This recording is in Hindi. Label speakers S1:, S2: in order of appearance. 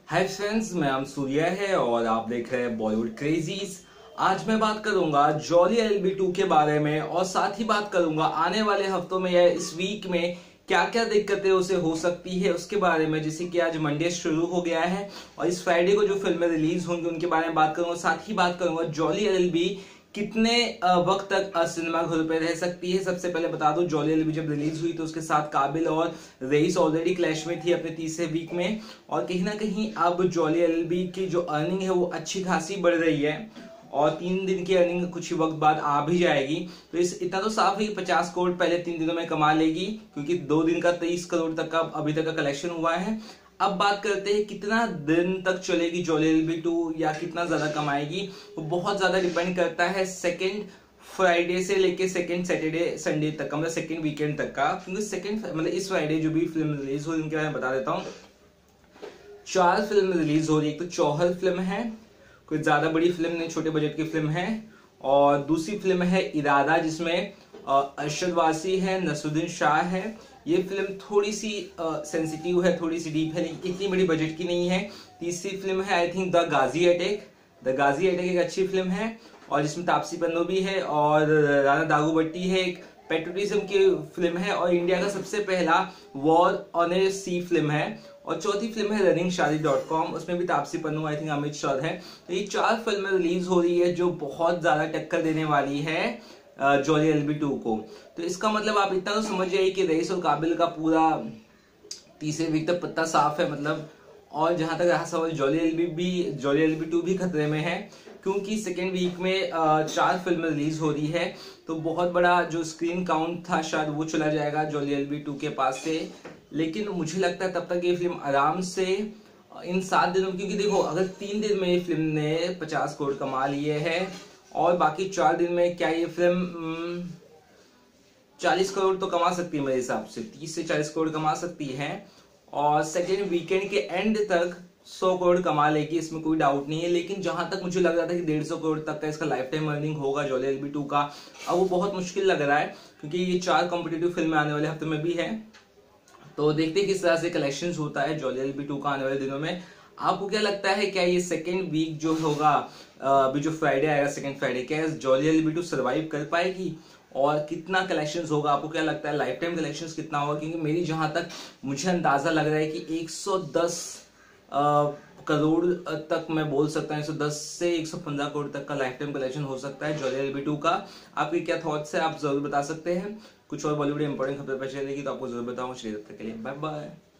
S1: हाय फ्रेंड्स, मैं नाम सूर्या है और आप देख रहे हैं बॉलीवुड क्रेजीज। आज मैं बात करूंगा जॉली एलएलबी 2 के बारे में और साथ ही बात करूंगा आने वाले हफ्तों में या इस वीक में क्या क्या दिक्कतें उसे हो सकती है उसके बारे में। जैसे कि आज मंडे शुरू हो गया है और इस फ्राइडे को जो फिल्में रिलीज होंगी उनके बारे में बात करूंगा। साथ ही बात करूंगा जॉली एलएलबी कितने वक्त तक सिनेमा घर पे रह सकती है। सबसे पहले बता दूं, जॉली एलएलबी जब रिलीज हुई तो उसके साथ काबिल और रईस ऑलरेडी क्लैश में थी अपने तीसरे वीक में, और कहीं ना कहीं अब जॉली एलएलबी की जो अर्निंग है वो अच्छी खासी बढ़ रही है और 3 दिन की अर्निंग कुछ ही वक्त बाद आ भी जाएगी। तो इस इतना तो साफ है कि 50 करोड़ पहले 3 दिनों में कमा लेगी, क्योंकि 2 दिन का 23 करोड़ तक का अभी तक का कलेक्शन हुआ है। अब बात करते हैं कितना दिन तक चलेगी जॉली एलएलबी 2 या कितना ज्यादा कमाएगी। वो बहुत ज्यादा डिपेंड करता है सेकेंड फ्राइडे से लेके सेकेंड सैटरडे संडे तक का, मतलब सेकेंड वीकेंड तक का। क्योंकि सेकेंड मतलब इस फ्राइडे जो भी फिल्म रिलीज हुई उनके बारे में बता देता हूँ। 4 फिल्म रिलीज हो रही है। एक तो चौहल फिल्म है, कोई ज्यादा बड़ी फिल्म नहीं, छोटे बजट की फिल्म है। और दूसरी फिल्म है इरादा, जिसमें अरशद वारसी है, नसरुद्दीन शाह है। ये फिल्म थोड़ी सी सेंसिटिव है, थोड़ी सी डीप है, लेकिन इतनी बड़ी बजट की नहीं है। तीसरी फिल्म है I think The Ghazi Attack. The Ghazi Attack एक अच्छी फिल्म है और जिसमें तापसी पन्नू भी है और राणा दागूबट्टी है। एक पेट्रोटिज्म की फिल्म है और इंडिया का सबसे पहला war on a sea film है। और चौथी फिल्म है रनिंग शादी.com, उसमें भी तापसी पन्नू, आई थिंक अमित शाह है। तो ये 4 फिल्में रिलीज हो रही है जो बहुत ज्यादा टक्कर देने वाली है जॉली एलएलबी 2 को। तो इसका मतलब आप इतना तो समझ जाइए कि रईस और काबिल का पूरा तीसरे वीक तक पत्ता साफ है मतलब। और जहां तक रहा सवाल, जॉली एलएलबी 2 भी खतरे में है, क्योंकि सेकेंड वीक में 4 फिल्में रिलीज हो रही है। तो बहुत बड़ा जो स्क्रीन काउंट था शायद वो चला जाएगा जॉली एलएलबी 2 के पास से। लेकिन मुझे लगता है तब तक ये फिल्म आराम से इन 7 दिनों, क्योंकि देखो अगर 3 दिन में ये फिल्म ने 50 करोड़ कमा लिए है और बाकी 4 दिन में क्या ये फिल्म 40 करोड़ तो कमा सकती है मेरे हिसाब से, 30 से 40 करोड़ कमा सकती है। और सेकेंड वीकेंड के एंड तक 100 करोड़ कमा लेगी, इसमें कोई डाउट नहीं है। लेकिन जहां तक मुझे लग रहा था कि 150 करोड़ तक का इसका लाइफ टाइम अर्निंग होगा जॉली एलएलबी 2 का, अब वो बहुत मुश्किल लग रहा है, क्योंकि ये 4 कॉम्पिटिटिव फिल्में आने वाले हफ्ते में भी है। तो देखते हैं किस तरह से कलेक्शन होता है जॉली एलएलबी 2 का आने वाले दिनों में। आपको क्या लगता है, क्या ये सेकेंड वीक जो होगा, अभी जो फ्राइडे आएगा सेकेंड फ्राइडे, क्या जॉली एलएलबी 2 सर्वाइव कर पाएगी और कितना कलेक्शंस होगा? आपको क्या लगता है लाइफ टाइम कलेक्शंस कितना होगा? क्योंकि मेरी जहां तक मुझे अंदाजा लग रहा है कि 110 करोड़ तक मैं बोल सकता हूँ, 110 से 115 करोड़ तक का लाइफ टाइम कलेक्शन हो सकता है जॉली एलएलबी 2 का। आपके क्या थॉट्स है, आप जरूर बता सकते हैं। कुछ और बॉलीवुड इंपॉर्टेंट खबर पर चलेगी तो आपको जरूर बताऊंगा। तब तक के लिए बाय बाय।